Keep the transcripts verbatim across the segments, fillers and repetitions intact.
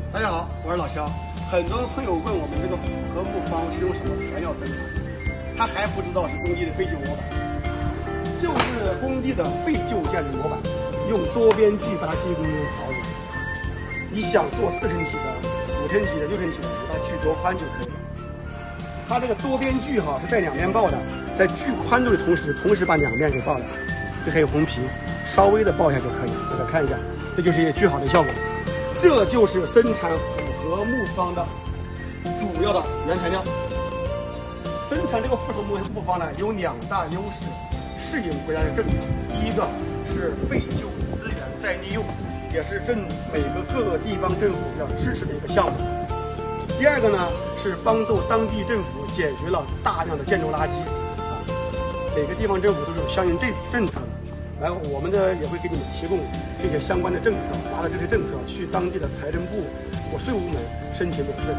大家好，我是老肖。很多朋友问我们这个复合木方是用什么材料生产，他还不知道是工地的废旧模板，就是工地的废旧建筑模板，用多边锯搭基工刨子。你想做四层体的、五层体的、六层体的，把它锯多宽就可以了。它这个多边锯哈是带两面刨的，在锯宽度的同时，同时把两面给刨了。这还有红皮，稍微的刨一下就可以了。大家看一下，这就是一个锯好的效果。这就是生产复合木方的主要的原材料。生产这个复合木木方呢，有两大优势，适应国家的政策。第一个是废旧资源再利用，也是政每个各个地方政府要支持的一个项目。第二个呢，是帮助当地政府解决了大量的建筑垃圾啊，每个地方政府都有相应政政策的。然后我们呢也会给你们提供这些相关的政策，拿着这些政策去当地的财政部或税务部门申请补税。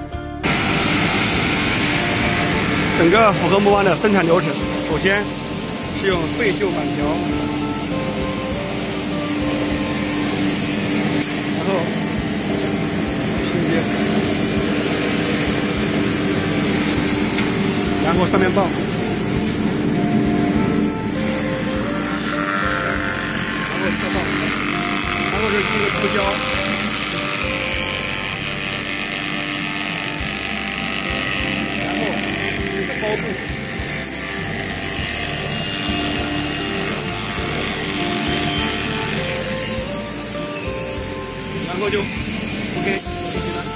整个复合木方的生产流程，首先是用废旧板条，然后拼接，然后上面刨。然后是这个涂胶，然后这个包布，然后就 OK 起来。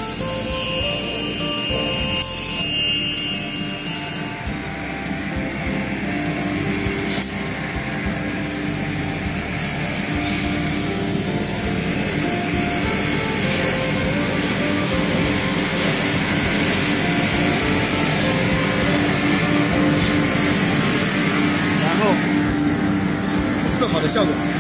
更好的效果。